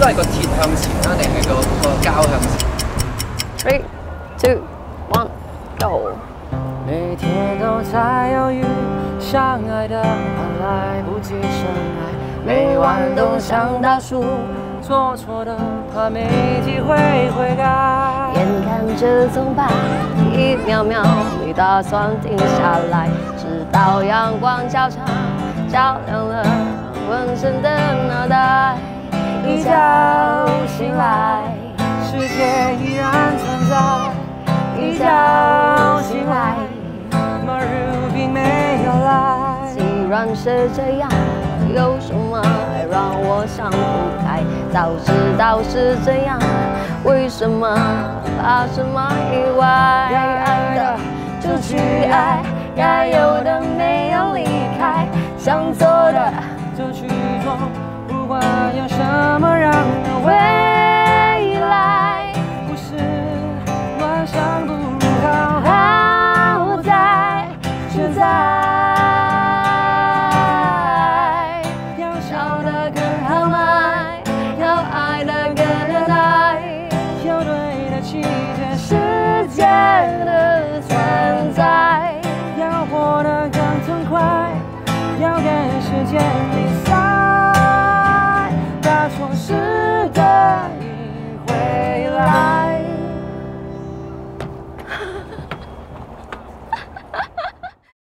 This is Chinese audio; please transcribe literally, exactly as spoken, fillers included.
都係個鐵向前啦，定係個個膠向前 ？Three, two, one, go！ 每天都在犹豫，相爱的怕来不及深爱，每晚都想倒数，做错的怕没机会悔改。 眼看着走吧，一秒秒没打算停下来，直到阳光照常，照亮了浑身的脑袋。一觉醒来， 世界依然存在。 一觉醒来， 末日并没有来。 既然是这样，有什么还让我想不开？早知道是这样，为什么怕什么意外？该爱的就去爱，该有的没有离开，想做的就去做，不管有什么让人未来， 不是乱想不好， 好在现在， 要笑得更豪迈，要爱得更热爱， 有对的季节， 世界的存在， 要活得更痛快，要给时间。